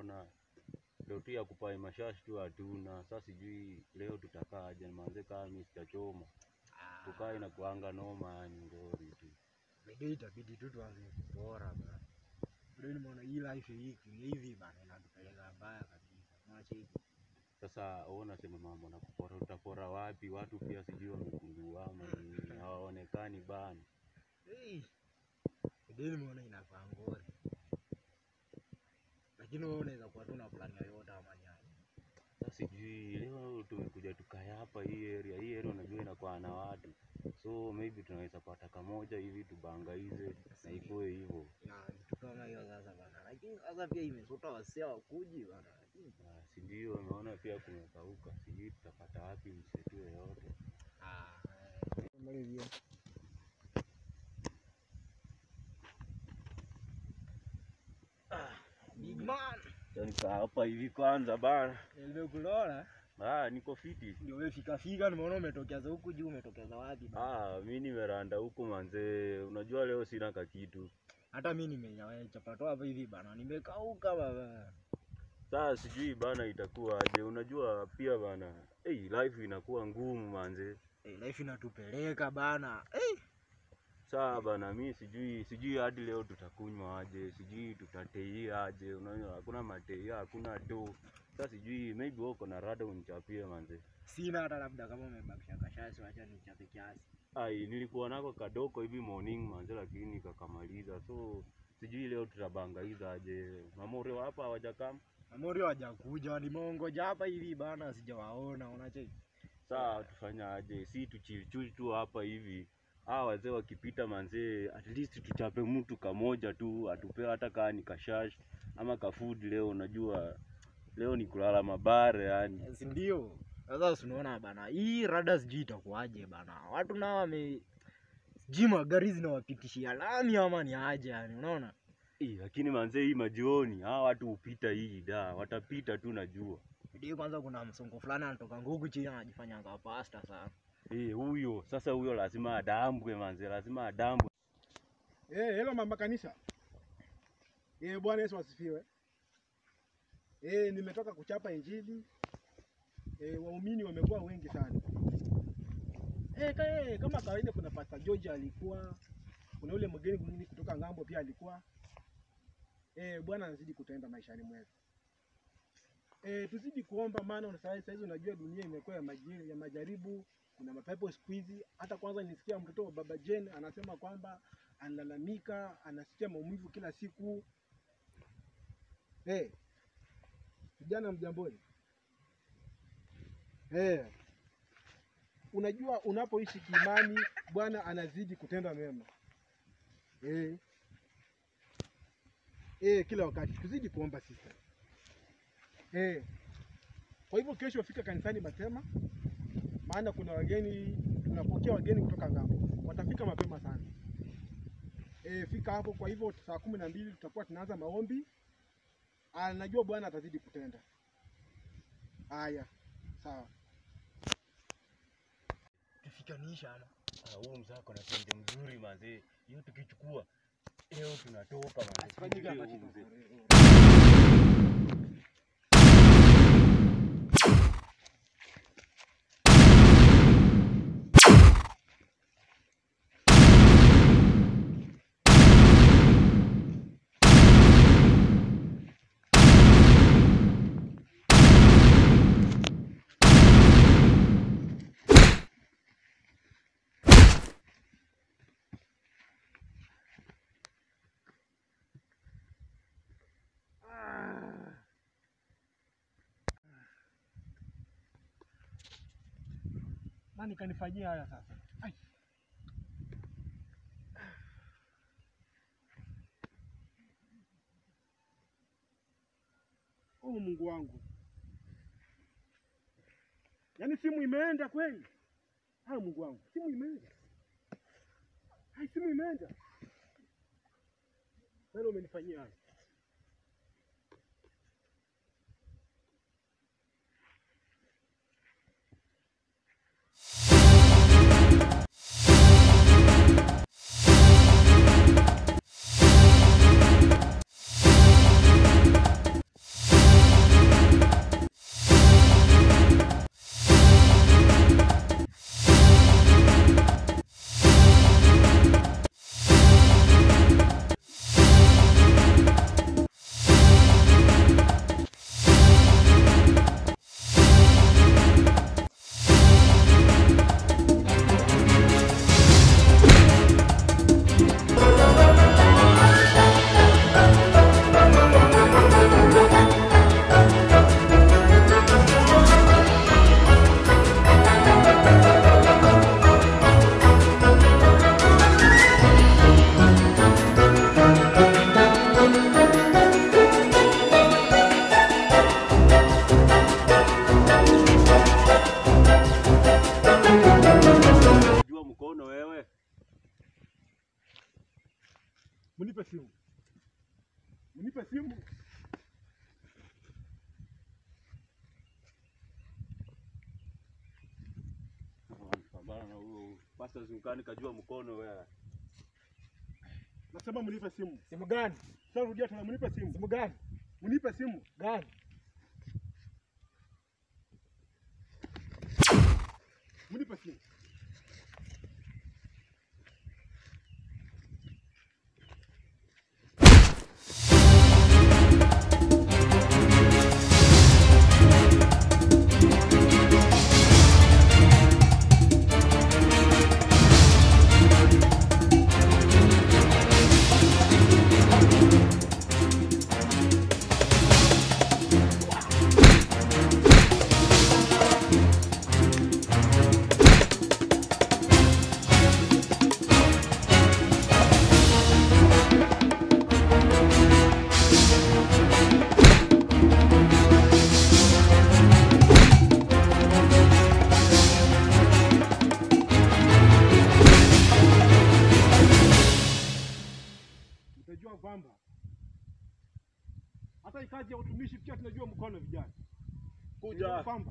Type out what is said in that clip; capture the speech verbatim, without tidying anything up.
unaona leo tu ya kupai mashashi tu hatuna. Sasa sijui leo tutakaa aje manze kama mimi sitachoma. Tukae na kuanga noma yani ngori tu. Ndio itabidi tu tuanze kupora bana. Ndio nimeona hii life hii hivi bana inatupeleka mbaya kabisa. Mwache sasa uona sema mambo na kupora, utapora wapi? Watu pia sijui wamepungua ama ni hawaonekani bana. Eh. Ndio nimeona inakuwa ngori. Lakini wewe unaweza kuwa tu na plan yoyote ama nyanya. Sasa sijui leo tumekuja tukae hapa hii area. Hii area unajua inakuwa na watu. So maybe tunaweza pata kamoja hivi tubangaize na ikoe hivyo. Ya vitu kama hiyo sasa bana. Lakini sasa pia imesota wasea wakuji bana. Ah, si ndio unaona pia kumekauka. Sijui tutapata wapi msetu yote. Ah, malizia. Ah, big man. Nika hapa hivi kwanza bana. Nilikulola. Ah, niko fiti. Ndio wewe fika fika nimeona umetokeza huku juu umetokeza wapi bana? Ah, mimi nimeranda huku manze. Unajua leo sina kakitu. Hata mimi nimenyawe chapato hapa hivi bana. Nimekauka baba. Sasa sijui bana itakuwa aje. Unajua pia bana. Eh, hey, life inakuwa ngumu manze. Eh, hey, life inatupeleka bana. Eh. Hey. Sawa bana, mimi sijui sijui hadi leo tutakunywa aje, sijui tutateia aje. Unaona hakuna mateia, hakuna do. Sasa sijui maybe uko na rada unichapie manze. Sina hata labda kama umebakisha kashasi wacha nichape kiasi. Ai, nilikuwa nako kadoko hivi morning manze lakini kakamaliza. So sijui leo tutabangaiza aje. Mamori hapa hawajakam. Mamori hawajakuja, nimeongoja hapa hivi bana sijawaona, unacheki. Sawa tufanya aje? Si tuchill tu hapa hivi. Ah, wazee wakipita manze at least tuchape mtu kamoja tu atupe hata kama ni kashash ama ka food leo. Unajua leo ni kulala mabare yani. Si ndio? Sasa unaona bana hii rada sijui itakuaje bana. Watu nao wame jima gari zinawapitishia lami ama ni aje yani unaona? Eh, lakini manze hii majioni hawa watu upita hii da watapita tu najua. Ndio kwanza kuna msongo fulani anatoka ngugu chini anajifanya kama pastor sana. Eh, huyo sasa huyo lazima adambwe manze, lazima adambwe. Eh, hello mama kanisa. Eh, Bwana Yesu asifiwe. Eh, nimetoka kuchapa injili. Eh, waumini wamekuwa wengi sana. Eh, kae kama kawaida kuna Pastor George alikuwa, kuna yule mgeni mwingine kutoka ngambo pia alikuwa. Eh, Bwana anazidi kutenda maishani mwetu. Eh, tuzidi kuomba maana unasahau sasa hizo unajua dunia imekuwa ya majaribu, ya majaribu. Kuna mapepo squeeze. Hata kwanza nisikia mtoto wa baba Jane anasema kwamba analalamika, anasikia maumivu kila siku. Eh. Hey, kijana mjamboni. Eh. Hey, unajua unapoishi kiimani Bwana anazidi kutenda mema. Eh. Hey. Eh, hey, kila wakati tuzidi kuomba sisi. Eh. Hey. Kwa hivyo kesho fika kanisani mapema. Maana kuna wageni, tunapokea wageni kutoka ngambo. Watafika mapema sana. Eh, fika hapo kwa hivyo saa kumi na mbili tutakuwa tunaanza maombi. Ah, najua Bwana atazidi kutenda. Haya. Sawa. Tufikanisha ana. Ah, huo mzako na tende mzuri manze. Hiyo tukichukua leo tunatoka manze. Asifanyika mzee. Nani kanifanyia haya sasa? Ai. Oh Mungu wangu. Yaani simu imeenda kweli? Ah Mungu wangu, simu imeenda. Hai simu imeenda. Wewe umenifanyia haya. Pastor Zukani kajua mkono wewe. Nasema mnipe simu. Simu gani? Sasa rudia tena, mnipe simu. Simu gani? Mnipe simu. Gani? Mnipe simu. Tunajua kwamba hata ikaji ya utumishi pia tunajua mkono vijana. Kuja kwamba